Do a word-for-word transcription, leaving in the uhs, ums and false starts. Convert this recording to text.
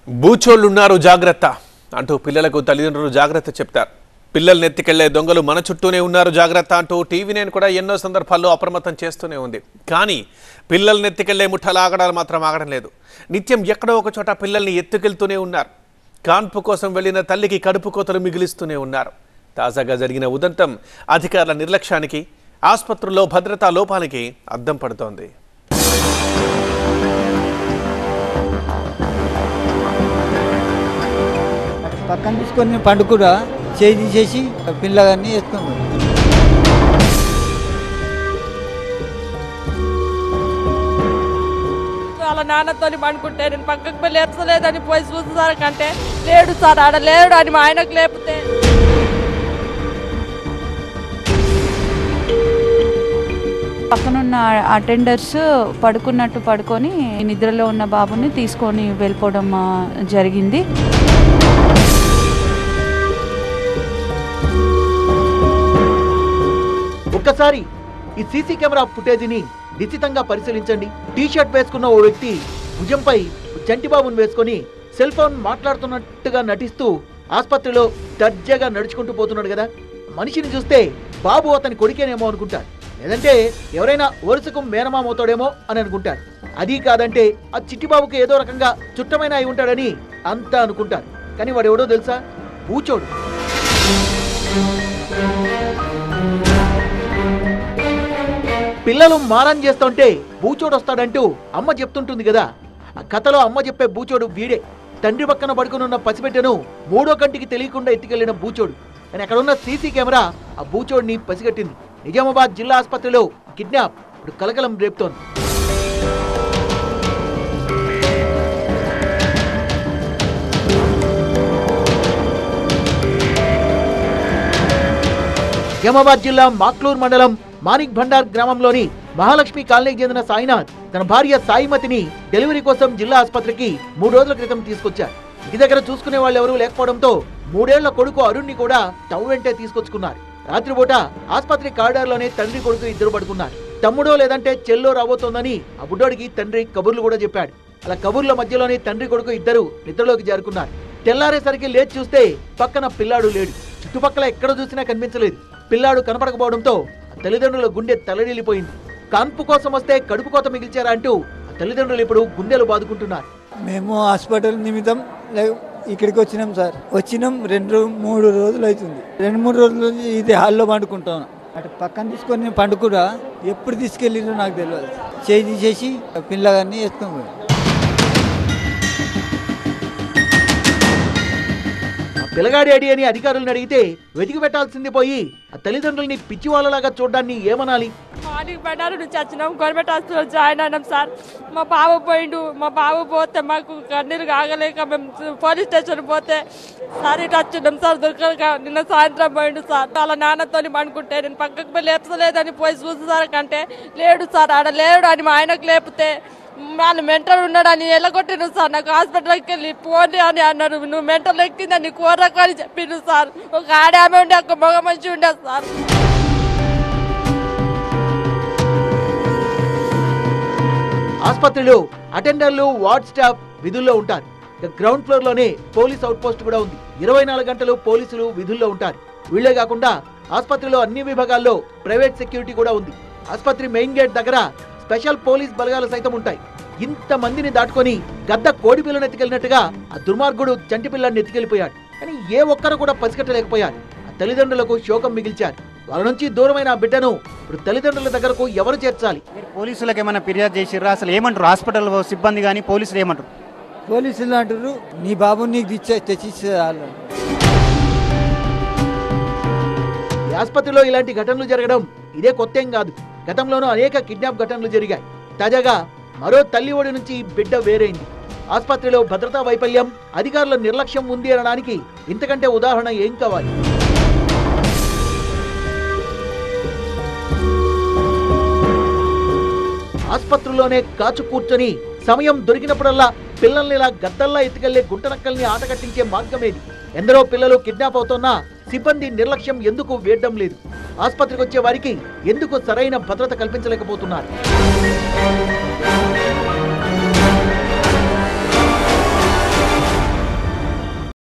బూచోళ్ళున్నారు జాగ్రత్త అంటూ పిల్లలకు తల్లిదండ్రులు జాగ్రత్త చెప్తారు. పిల్లల్ని ఎత్తికెళ్లే దొంగలు మన చుట్టూనే ఉన్నారు జాగ్రత్త అంటూ టీవీ నైన్ కూడా ఎన్నో సందర్భాల్లో అప్రమత్తం చేస్తూనే ఉంది. కానీ పిల్లల్ని ఎత్తికెళ్లే ముఠాలు ఆగడాలు మాత్రం ఆగడం లేదు. నిత్యం ఎక్కడో ఒక చోట పిల్లల్ని ఎత్తుకెళ్తూనే ఉన్నారు. కాన్పు కోసం వెళ్లిన తల్లికి కడుపు కోతలు మిగిలిస్తూనే ఉన్నారు. తాజాగా జరిగిన ఉదంతం అధికారుల నిర్లక్ష్యానికి, ఆసుపత్రుల్లో భద్రతా లోపానికి అద్దం పడుతోంది. పక్కన తీసుకొని పండుకురా చేయి తీసేసి పిల్లగాన్ని వేసుకున్నాడు. వాళ్ళ నాన్నతో పండుకుంటే నేను పక్కకు పోయి లేపలేదని పోయి చూసేసారు కంటే లేడు సార్, ఆడ లేడు అని మా ఆయనకు లేపితే పక్కనున్న అటెండర్స్ పడుకున్నట్టు పడుకొని నిద్రలో ఉన్న బాబుని తీసుకొని వెళ్ళిపోవడం జరిగింది. ఒక్కసారి ఈ సీసీ కెమెరా ఫుటేజీని నిశ్చితంగా పరిశీలించండి. టీ షర్ట్ వేసుకున్న ఓ వ్యక్తి భుజంపై చంటిబాబును వేసుకొని సెల్ ఫోన్ మాట్లాడుతున్నట్టుగా నటిస్తూ ఆసుపత్రిలో దర్జాగా నడుచుకుంటూ పోతున్నాడు కదా. మనిషిని చూస్తే బాబు అతని కొడుకేనేమో అనుకుంటాడు, లేదంటే ఎవరైనా వరుసకు మేనమామవుతాడేమో అని అనుకుంటారు. అది కాదంటే ఆ చిట్టిబాబుకి ఏదో రకంగా చుట్టమైన అయి ఉంటాడని అంతా అనుకుంటారు. కానీ వాడు ఎవడో తెలుసా? బూచోడు. పిల్లలు మారం చేస్తుంటే బూచోడు వస్తాడంటూ అమ్మ చెప్తుంటుంది కదా. ఆ కథలో అమ్మ చెప్పే బూచోడు వీడే. తండ్రి పక్కన పడుకునున్న పసిబిడ్డను మూడో కంటికి తెలియకుండా ఎత్తుకెళ్లిన బూచోడు. కానీ అక్కడ ఉన్న సీసీ కెమెరా ఆ బూచోడిని పసిగట్టింది. నిజామాబాద్ జిల్లా ఆసుపత్రిలో కిడ్నాప్ ఇప్పుడు కలకలం రేపుతోంది. నిజామాబాద్ జిల్లా మాక్లూర్ మండలం మానిక్ భండార్ గ్రామంలోని మహాలక్ష్మి కాలనీకి చెందిన సాయినాథ్ తన భార్య సాయిమతిని డెలివరీ కోసం జిల్లా ఆసుపత్రికి మూడు రోజుల క్రితం తీసుకొచ్చారు. ఇంటి దగ్గర చూసుకునే వాళ్ళు ఎవరూ లేకపోవడంతో మూడేళ్ల కొడుకు అరుణ్ని కూడా టవ్ వెంటే తీసుకొచ్చుకున్నారు. రాత్రిపూట ఆసుపత్రి కారిడార్లోనే తండ్రి కొడుకు ఇద్దరు పడుకున్నారు. తమ్ముడో లేదంటే చెల్లో రాబోతోందని ఆ బుడ్డోడికి తండ్రి కబుర్లు కూడా చెప్పాడు. అలా కబుర్ల మధ్యలోనే తండ్రి కొడుకు ఇద్దరు నిద్రలోకి జారుకున్నారు. తెల్లారేసరికి లేచి చూస్తే పక్కన పిల్లాడు లేడు. చుట్టుపక్కల ఎక్కడ చూసినా కనిపించలేదు. పిల్లాడు కనపడకపోవడంతో తల్లిదండ్రుల గుండె తలడిల్లిపోయింది. కాన్పు కోసం వస్తే కడుపు కోత మిగిల్చారా అంటూ తల్లిదండ్రులు ఇప్పుడు గుండెలు బాదుకుంటున్నారు. మేము హాస్పిటల్ నిమిత్తం ఇక్కడికి వచ్చినాం సార్. వచ్చినాం రెండు మూడు రోజులు అవుతుంది. రెండు మూడు రోజులు ఇది హాల్లో పండుకుంటాం. అటు పక్కన తీసుకొని పండుకురా ఎప్పుడు తీసుకెళ్ళిందో నాకు తెలియదు. చేయి తీసేసి పిల్లగాన్ని వేసుకున్నాడు. పిల్లగాడి అడి అని అధికారులను అడిగితే వెతికి పెట్టాల్సింది పోయి ఆ తల్లిదండ్రుల్ని పిచ్చి వాళ్ళలాగా చూడడాన్ని ఏమనాలి? మార్నింగ్ బండారు నుంచి వచ్చినాం, గవర్నమెంట్ హాస్పిటల్లో జాయిన్ అయినాం సార్. మా బాబు పోయిండు. మా బాబు పోతే మాకు కన్నీరు కాగలేక మేము పోలీస్ స్టేషన్ పోతే సార్ ఇటు వచ్చినాం సార్. దొరకక నిన్న సాయంత్రం పోయిండు సార్. వాళ్ళ నాన్నతో పండుకుంటే నేను పక్కకు పోయి లేపలేదని పోయి చూసేసారు కంటే లేడు సార్, ఆడ లేడు అని మా ఆయనకు లేపితే వాళ్ళు మెంటల్ ఉన్నాడని ఎల్లగొట్టిను సార్. నాకు హాస్పిటల్కి వెళ్ళి పోనీ అని అన్నారు. నువ్వు మెంటల్ ఎక్కిందని కోరకు అని చెప్పిండు సార్. ఒక ఆడామె ఉండే ఒక మగ మనిషి ఉండే సార్. ఆసుపత్రిలో అటెండర్లు, వార్డ్ స్టాఫ్ విధుల్లో ఉంటారు. గ్రౌండ్ ఫ్లోర్ లోనే పోలీస్ అవుట్ పోస్ట్ కూడా ఉంది. ఇరవై నాలుగు గంటలు పోలీసులు విధుల్లో ఉంటారు. వీళ్లే కాకుండా ఆసుపత్రిలో అన్ని విభాగాల్లో ప్రైవేట్ సెక్యూరిటీ కూడా ఉంది. ఆసుపత్రి మెయిన్ గేట్ దగ్గర స్పెషల్ పోలీస్ బలగాలు సైతం ఉంటాయి. ఇంత మందిని దాటుకొని గద్ద కోడి పిల్లను ఎత్తుకెళ్ళినట్టుగా ఆ దుర్మార్గుడు చంటి పిల్లాన్ని ఎత్తుకెళ్లిపోయాడు. కానీ ఏ ఒక్కరు కూడా పసిగట్టలేకపోయారు. ఆ తల్లిదండ్రులకు శోకం మిగిల్చారు. వాళ్ళ నుంచి దూరమైన ఆ బిడ్డను ఇప్పుడు తల్లిదండ్రుల దగ్గరకు ఎవరు చేర్చాలి? పోలీసులకు ఏమైనా ఫిర్యాదు చేసిర్రా? అసలు ఏమంటారు హాస్పిటల్ సిబ్బంది కానీ పోలీసులు ఏమంటారు? పోలీసులు అంటారు నీ బాబు నీకు తెచ్చే తెచ్చిచ్చే వాళ్ళు. ఈ ఆసుపత్రిలో ఇలాంటి ఘటనలు జరగడం ఇదే కొత్త ఏం కాదు. గతంలోనూ అనేక కిడ్నాప్ ఘటనలు జరిగాయి. తాజాగా మరో తల్లి ఒడి నుంచి బిడ్డ వేరైంది. ఆసుపత్రిలో భద్రతా వైఫల్యం, అధికారుల నిర్లక్ష్యం ఉంది అనడానికి ఇంతకంటే ఉదాహరణ ఏం కావాలి? ఆసుపత్రిలోనే కాచు కూర్చొని సమయం దొరికినప్పుడల్లా పిల్లల్ని ఇలా గద్దల్లా ఎత్తుకెళ్లే గుంటనక్కల్ని ఆట కట్టించే మార్గమేది? ఎందరో పిల్లలు కిడ్నాప్ అవుతున్నా సిబ్బంది నిర్లక్ష్యం ఎందుకు వేయడం లేదు? ఆసుపత్రికి వచ్చే వారికి ఎందుకు సరైన భద్రత కల్పించలేకపోతున్నారు?